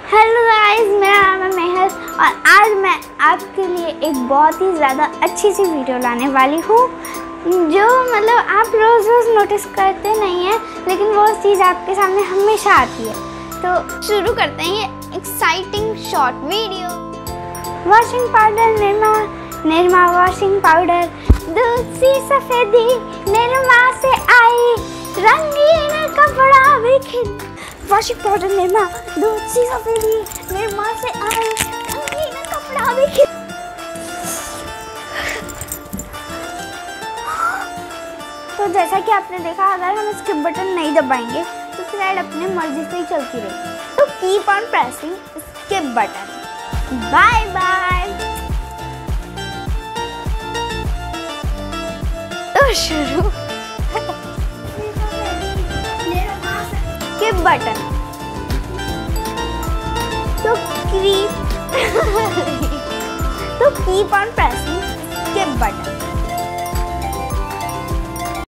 Hello guys, मेरा नाम है मेहर और आज मैं आपके लिए एक बहुत ही ज़्यादा अच्छी सी वीडियो लाने वाली हूँ जो आप रोज़ रोज़ नोटिस करते नहीं हैं, लेकिन वो चीज़ आपके सामने हमेशा आती है। तो शुरू करते हैं ये exciting short video. Washing powder Nirma washing powder, दूध सी सफ़ेदी निरमा से आई, रंगीन कपड़ा भी खिल। वॉशिंग पाउडर निरमा, दूध सी सफ़ेदी निरमा से आई, रंगीन कपड़ा भी खिल। तो जैसा कि आपने देखा, अगर हम स्किप बटन नहीं दबाएंगे तो फिर ऐड अपने मर्जी से ही चलती रहेगी। तो keep on pressing skip button. Bye bye. तो शुरू स्किप बटन। तो keep on pressing skip button.